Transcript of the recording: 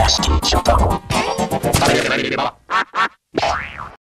してしまった。食べれば